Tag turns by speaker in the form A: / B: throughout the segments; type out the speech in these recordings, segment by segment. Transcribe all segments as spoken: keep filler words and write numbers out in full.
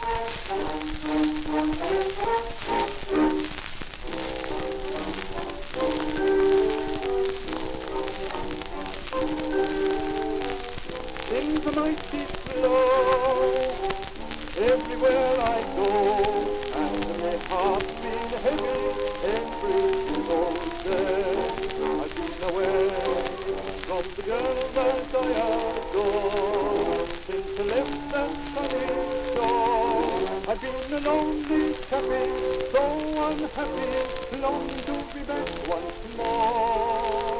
A: Things are mighty slow everywhere I go, and my heart's been heavy every single day. I've been away from the girl that I adore since I left that sunny shore. I've been a lonely chappie, so unhappy, longing to be back once more.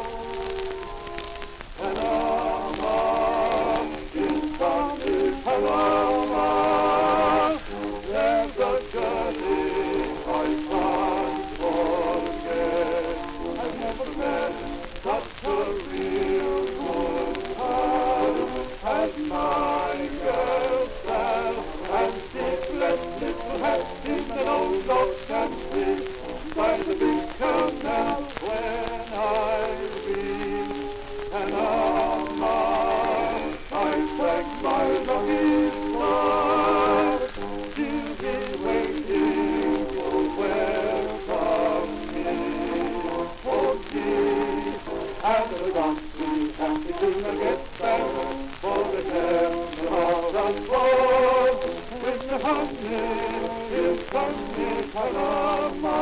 A: Panama, in sunny Panama, there's a journey I can't forget. I've never met such a real good heart as my girl's pal, and secret little hat in an old dog country by the big canal when I've been. Panama, I thank my lucky star, she'll be waiting to welcome me. Oh gee, and the donkey happy till I get back, for the tender heart and love, with the honey in sunny Panama.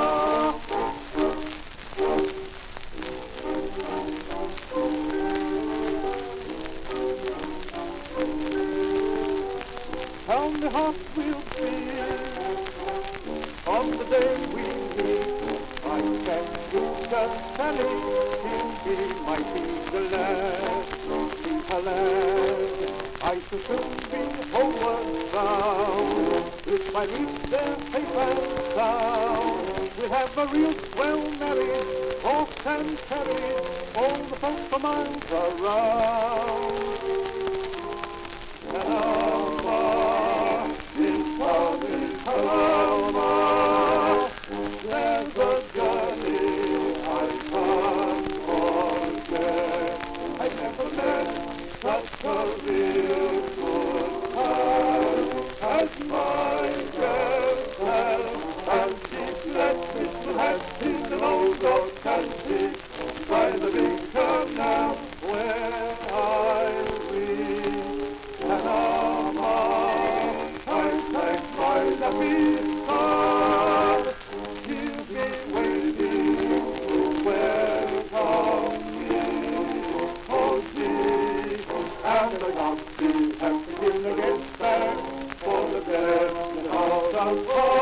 A: How the heart will feel on the day we meet. I can do just Sally, she'll be my eagle lad, leave her lad. I shall soon be homeward bound, if I meet them safe and sound. We'll have a real swell marriage, horse and carriage, all the folks for miles around. Panama, in sunny Panama, there's a journey I can't forget. I never met such a real good heart as my girl's pal, and she's left little hat in an old dog country by the big canal where I'll be. Panama, I thank my lucky star, she'll be waiting to welcome me. Oh gee, and I can't be happy till I get back, for the best of the